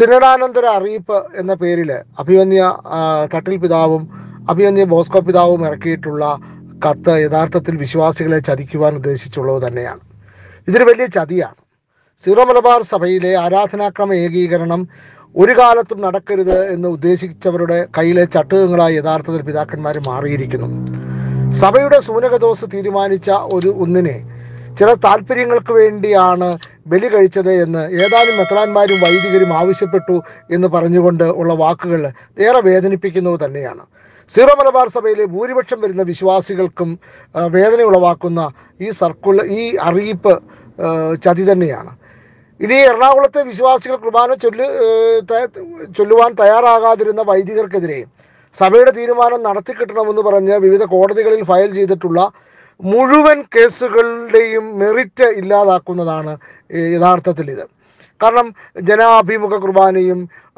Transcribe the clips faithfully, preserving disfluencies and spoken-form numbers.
സിനഡാനന്തര അറിയിപ്പ് എന്ന പേരിൽ അഭിമന്യ തട്ടിൽ പിതാവും അഭിമന്യ ബോസ്കോ പിതാവും ഇറക്കിയിട്ടുള്ള കത്ത് യഥാർത്ഥത്തിൽ വിശ്വാസികളെ ചതിക്കുവാൻ ഉദ്ദേശിച്ചുള്ളത് തന്നെയാണ്. ഇതൊരു വലിയ ചതിയാണ്. സീറോ മലബാർ സഭയിലെ ആരാധനാക്രമ ഏകീകരണം ഒരു കാലത്തും നടക്കരുത് എന്ന് ഉദ്ദേശിച്ചവരുടെ കയ്യിലെ ചട്ടുകങ്ങളായി യഥാർത്ഥത്തിൽ പിതാക്കന്മാർ മാറിയിരിക്കുന്നു. സഭയുടെ സൂനകദോസ് തീരുമാനിച്ച ഒരു ഒന്നിനെ ചില താല്പര്യങ്ങൾക്ക് വേണ്ടിയാണ് ബലി കഴിച്ചത് എന്ന് ഏതാനും മെത്രാന്മാരും വൈദികരും ആവശ്യപ്പെട്ടു എന്ന് പറഞ്ഞുകൊണ്ട് ഉള്ള വാക്കുകൾ ഏറെ വേദനിപ്പിക്കുന്നത് തന്നെയാണ്. സീറോ മലബാർ സഭയിലെ ഭൂരിപക്ഷം വരുന്ന വിശ്വാസികൾക്കും വേദന ഉളവാക്കുന്ന ഈ സർക്കുലർ ഈ അറിയിപ്പ് ചതി തന്നെയാണ്. ഇനി എറണാകുളത്തെ വിശ്വാസികൾ കുർബാന ചൊല്ലു ചൊല്ലുവാൻ തയ്യാറാകാതിരുന്ന വൈദികർക്കെതിരെ സഭയുടെ തീരുമാനം നടത്തിക്കിട്ടണമെന്ന് പറഞ്ഞ് വിവിധ കോടതികളിൽ ഫയൽ ചെയ്തിട്ടുള്ള മുഴുവൻ കേസുകളുടെയും മെറിറ്റ് ഇല്ലാതാക്കുന്നതാണ് യഥാർത്ഥത്തിൽ ഇത്. കാരണം ജനാഭിമുഖ കുർബാനയും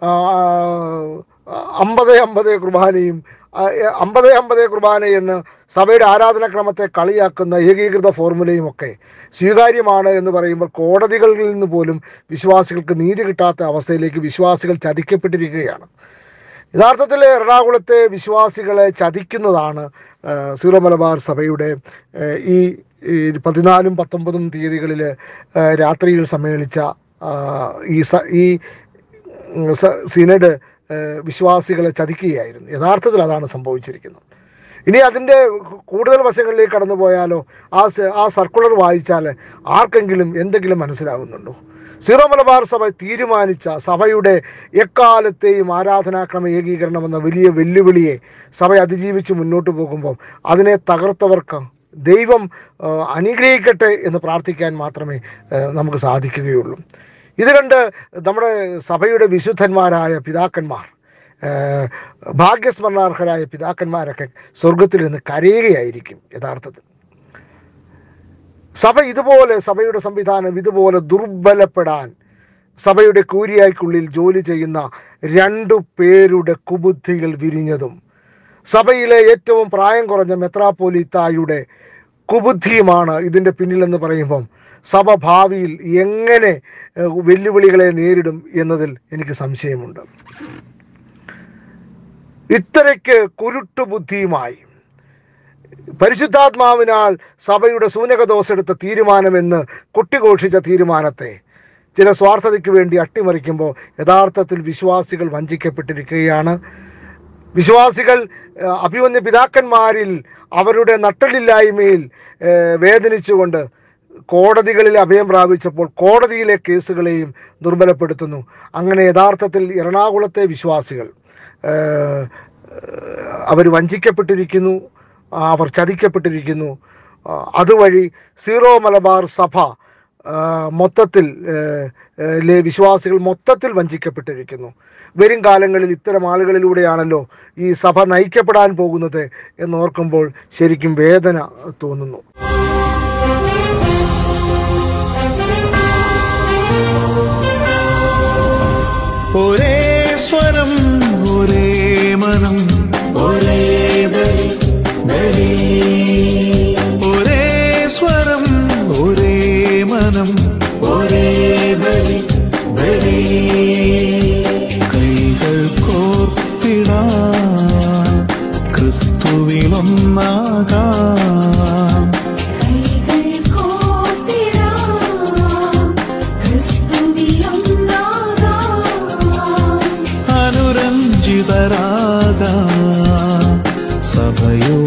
അമ്പത് അമ്പത് കുർബാനയും അമ്പത് അമ്പത് കുർബാന എന്ന് സഭയുടെ ആരാധനാക്രമത്തെ കളിയാക്കുന്ന ഏകീകൃത ഫോർമുലയും ഒക്കെ സ്വീകാര്യമാണ് എന്ന് പറയുമ്പോൾ കോടതികളിൽ നിന്ന് പോലും വിശ്വാസികൾക്ക് നീതി കിട്ടാത്ത അവസ്ഥയിലേക്ക് വിശ്വാസികൾ ചതിക്കപ്പെട്ടിരിക്കുകയാണ്. യഥാർത്ഥത്തിൽ എറണാകുളത്തെ വിശ്വാസികളെ ചതിക്കുന്നതാണ് സീറോ മലബാർ സഭയുടെ ഈ പതിനാലും പത്തൊമ്പതും തീയതികളിൽ രാത്രിയിൽ സമ്മേളിച്ച ഈ ഈ സിനഡ് വിശ്വാസികളെ ചതിക്കുകയായിരുന്നു. യഥാർത്ഥത്തിൽ അതാണ് സംഭവിച്ചിരിക്കുന്നത്. ഇനി അതിൻ്റെ കൂടുതൽ വശങ്ങളിലേക്ക് കടന്നു പോയാലോ, ആ ആ സർക്കുലർ വായിച്ചാൽ ആർക്കെങ്കിലും എന്തെങ്കിലും മനസ്സിലാകുന്നുണ്ടോ? സീറോ മലബാർ സഭ തീരുമാനിച്ച സഭയുടെ എക്കാലത്തെയും ആരാധനാക്രമ ഏകീകരണം എന്ന വലിയ വെല്ലുവിളിയെ സഭ അതിജീവിച്ച് മുന്നോട്ട് പോകുമ്പോൾ അതിനെ തകർത്തവർക്ക് ദൈവം അനുഗ്രഹിക്കട്ടെ എന്ന് പ്രാർത്ഥിക്കാൻ മാത്രമേ നമുക്ക് സാധിക്കുകയുള്ളൂ. ഇത് കണ്ട് നമ്മുടെ സഭയുടെ വിശുദ്ധന്മാരായ പിതാക്കന്മാർ, ഭാഗ്യസ്മരണാർഹരായ പിതാക്കന്മാരൊക്കെ സ്വർഗത്തിൽ നിന്ന് കരയുകയായിരിക്കും. യഥാർത്ഥത്തിൽ സഭ ഇതുപോലെ സഭയുടെ സംവിധാനം ഇതുപോലെ ദുർബലപ്പെടാൻ സഭയുടെ കൂരിയായ്ക്കുള്ളിൽ ജോലി ചെയ്യുന്ന രണ്ടു പേരുടെ കുബുദ്ധികൾ വിരിഞ്ഞതും സഭയിലെ ഏറ്റവും പ്രായം കുറഞ്ഞ മെത്രാപ്പോലീത്തായുടെ കുബുദ്ധിയുമാണ് ഇതിൻ്റെ പിന്നിലെന്ന് പറയുമ്പം സഭ ഭാവിയിൽ എങ്ങനെ വെല്ലുവിളികളെ നേരിടും എന്നതിൽ എനിക്ക് സംശയമുണ്ട്. ഇത്രയ്ക്ക് കുരുട്ടുബുദ്ധിയുമായി പരിശുദ്ധാത്മാവിനാൽ സഭയുടെ സൂനകദോസെടുത്ത തീരുമാനമെന്ന് കൊട്ടിഘോഷിച്ച തീരുമാനത്തെ ചില സ്വാർത്ഥതയ്ക്ക് വേണ്ടി അട്ടിമറിക്കുമ്പോൾ യഥാർത്ഥത്തിൽ വിശ്വാസികൾ വഞ്ചിക്കപ്പെട്ടിരിക്കുകയാണ്. വിശ്വാസികൾ അഭിമന്യ പിതാക്കന്മാരിൽ അവരുടെ നട്ടലില്ലായ്മയിൽ വേദനിച്ചുകൊണ്ട് കോടതികളിൽ അഭയം പ്രാപിച്ചപ്പോൾ കോടതിയിലെ കേസുകളെയും ദുർബലപ്പെടുത്തുന്നു. അങ്ങനെ യഥാർത്ഥത്തിൽ എറണാകുളത്തെ വിശ്വാസികൾ അവർ വഞ്ചിക്കപ്പെട്ടിരിക്കുന്നു, അവർ ചതിക്കപ്പെട്ടിരിക്കുന്നു. അതുവഴി സീറോ മലബാർ സഭ മൊത്തത്തിൽ വിശ്വാസികൾ മൊത്തത്തിൽ വഞ്ചിക്കപ്പെട്ടിരിക്കുന്നു. വരും കാലങ്ങളിൽ ഇത്തരം ആളുകളിലൂടെയാണല്ലോ ഈ സഭ നയിക്കപ്പെടാൻ പോകുന്നത് എന്നോർക്കുമ്പോൾ ശരിക്കും വേദന തോന്നുന്നു. ഒരേ സ്വരം ഒരേ മനം ഒരേ ബലി ബലി, ഒരേ സ്വരം ഒരേ മനം ഒരേ ബലി ബലി. കൈകൾ കോർത്തിടാം ക്രിസ്തുവിലൊന്നാകാം, അനുരഞ്ജിതരാകാം സഭയോ